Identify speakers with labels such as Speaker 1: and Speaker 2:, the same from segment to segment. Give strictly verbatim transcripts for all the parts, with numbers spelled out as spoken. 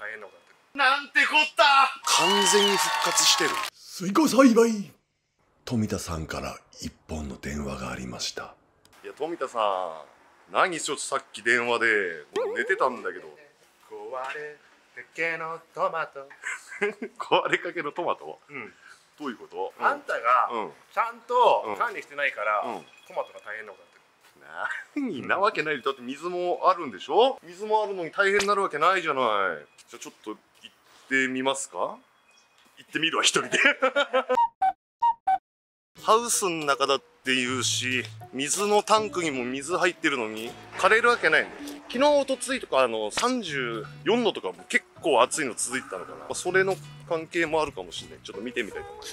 Speaker 1: 大変なことになってる。なんてこった。
Speaker 2: 完全に復活してる。
Speaker 3: スイカ栽培。富田さんから一本の電話がありました。
Speaker 2: いや富田さん、何ちょっとさっき電話で寝てたんだけど。
Speaker 1: 壊れかけのトマト
Speaker 2: 壊れかけのトマト、
Speaker 1: うん、
Speaker 2: どういうこと？
Speaker 1: あんたがちゃんと管理してないから、うん、トマトが大変なことになってる。
Speaker 2: 何なわけない。だって水もあるんでしょ。水もあるのに大変になるわけないじゃない。じゃあちょっと行ってみますか。行ってみるわ一人でハウスの中だって言うし、水のタンクにも水入ってるのに枯れるわけないね。昨日おとついとかあのさんじゅうよんどとかも結構暑いの続いてたのかな。それの関係もあるかもしれない。ちょっと見てみたいと思います。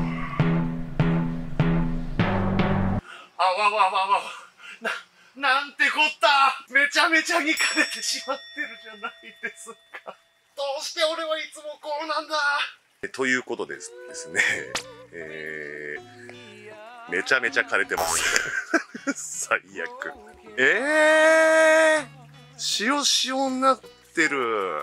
Speaker 1: あわわわわな、なんてこった。めちゃめちゃに枯れてしまってるじゃないですか。どうして俺はいつもこうなんだ。
Speaker 2: ということでですね、えー、めちゃめちゃ枯れてます最悪。えー、塩塩になってる。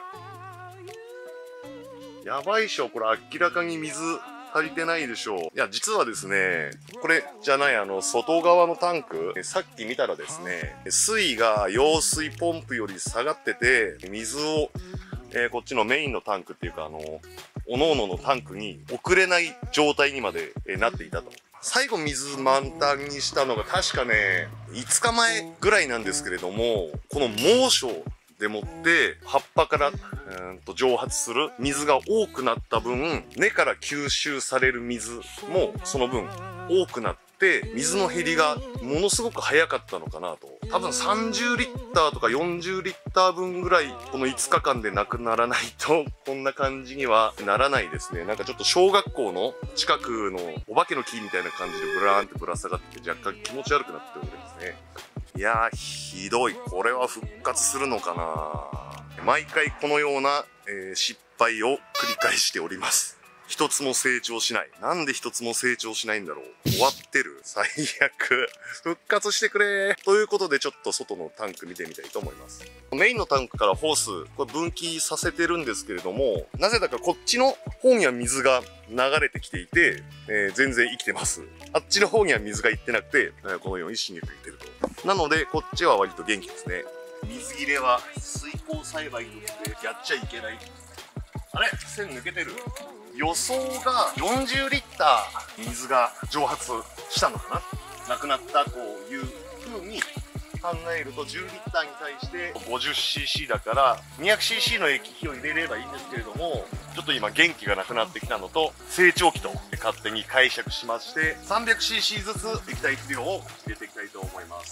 Speaker 2: やばいっしょ。これ明らかに水足りてないでしょう。いや実はですね、これじゃない、あの外側のタンク、さっき見たらですね、水位が揚水ポンプより下がってて、水を、えー、こっちのメインのタンクっていうか、あのおのおののタンクに送れない状態にまで、えー、なっていたと。最後水満タンにしたのが確かねいつかまえぐらいなんですけれども、この猛暑でもって葉っぱからうんと蒸発する水が多くなった分、根から吸収される水もその分多くなって、水の減りがものすごく早かったのかなと。多分さんじゅうリッターとかよんじゅうリッター分ぐらいこのいつかかんでなくならないとこんな感じにはならないですね。なんかちょっと小学校の近くのお化けの木みたいな感じでブラーンってぶら下がって若干気持ち悪くなっておりますね。いやーひどい。これは復活するのかな。毎回このような、えー、失敗を繰り返しております。一つも成長しない。なんで一つも成長しないんだろう。終わってる。最悪。復活してくれー。ということでちょっと外のタンク見てみたいと思います。メインのタンクからホース、これ分岐させてるんですけれども、なぜだかこっちの方には水が流れてきていて、えー、全然生きてます。あっちの方には水が行ってなくて、えー、このように死にくいてると。なのでこっちは割と元気ですね。水切れは水耕栽培としてやっちゃいけない。あれ線抜けてる。予想がよんじゅうリッター水が蒸発したのかな、なくなったという風に考えると、じゅうリッターに対して ごじゅっシーシー だから にひゃくシーシー の液体を入れればいいんですけれども、ちょっと今元気がなくなってきたのと成長期と勝手に解釈しまして さんびゃくシーシー ずつ液体肥料を入れていきたいと思います。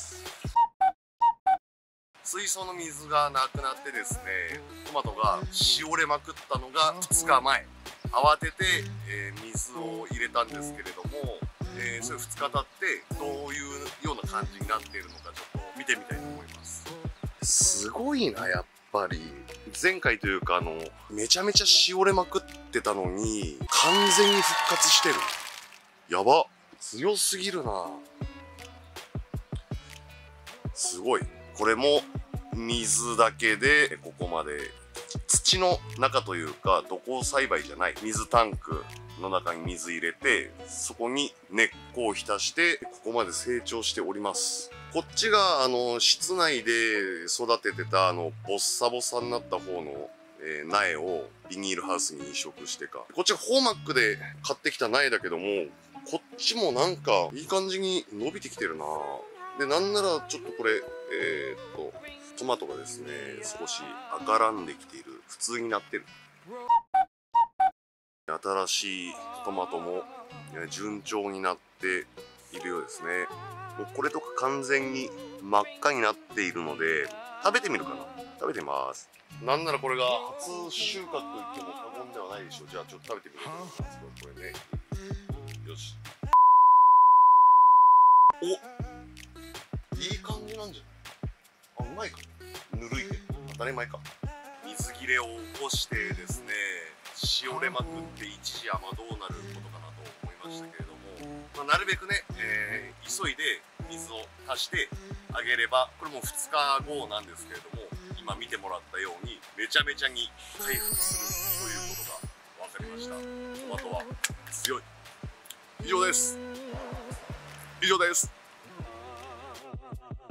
Speaker 2: 水槽の水がなくなってですね、トマトがしおれまくったのがふつかまえ。慌てて、えー、水を入れたんですけれども、えー、それふつか経ってどういうような感じになっているのかちょっと見てみたいと思います。すごいなやっぱり。前回というかあのめちゃめちゃしおれまくってたのに完全に復活してる。やば、強すぎるな。すごい。これも水だけでここまで、土の中というか土耕栽培じゃない水タンクの中に水入れて、そこに根っこを浸してここまで成長しております。こっちがあの室内で育ててたあのボッサボサになった方の、えー、苗をビニールハウスに移植してか、こっちがホーマックで買ってきた苗だけども、こっちもなんかいい感じに伸びてきてるな。でなんならちょっとこれえー、っとトマトがですね少し赤らんできている。普通になってる。新しいトマトも順調になっているようですね。もうこれとか完全に真っ赤になっているので、食べてみるかな。食べてます。なんならこれが初収穫と言っても過言ではないでしょう。じゃあちょっと食べてみようと思います。これね。よし。お、いい感じなんじゃない？あ、うまいか。ぬるいけど当たり前か。水切れを起こしてですね、しおれまくって一時はまあどうなることかなと思いましたけれども、まあ、なるべくね、えー、急いで水を足してあげれば、これもふつかごなんですけれども、 今見てもらったようにめちゃめちゃに回復するということが分かりました。トマトは強い。以上です。以上です。